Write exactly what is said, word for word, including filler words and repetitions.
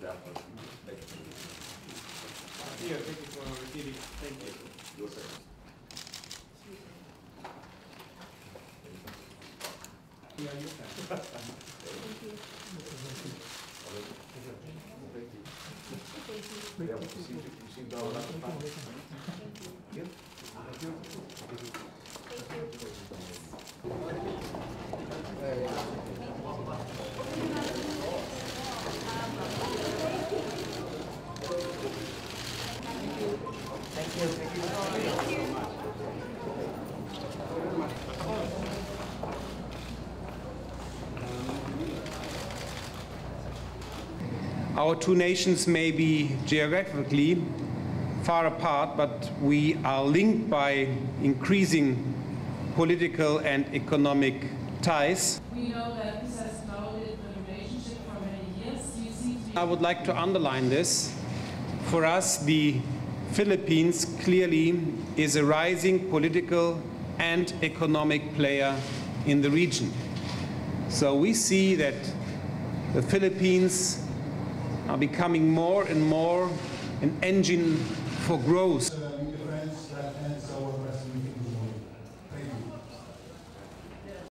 Here, thank you for receiving. Thank you. Your second. Yeah, you can. Thank you. Yeah, you seem to, you seem to have a lot of fun. Thank you. Thank you. Thank you. Thank you. Our two nations may be geographically far apart, but we are linked by increasing political and economic ties. We know that this has clouded the relationship for many years. You see to I would like to underline this. For us, the Philippines clearly is a rising political and economic player in the region. So we see that the Philippines are becoming more and more an engine for growth.